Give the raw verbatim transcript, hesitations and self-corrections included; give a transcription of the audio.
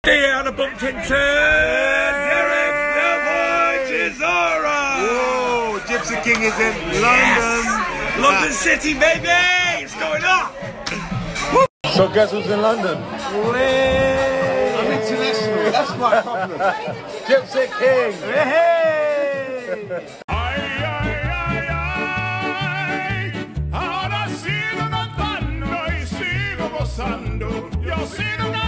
Stay out of bumped into Derek the Boy Chisora. Whoa, Gypsy King is in London. Yes. London City, baby. It's going on. So guess who's in London? I'm international. That's my problem. Gypsy King. Hey. Ay, ay, ay, ay. Ahora sigo cantando y sigo gozando. Yo sigo cantando.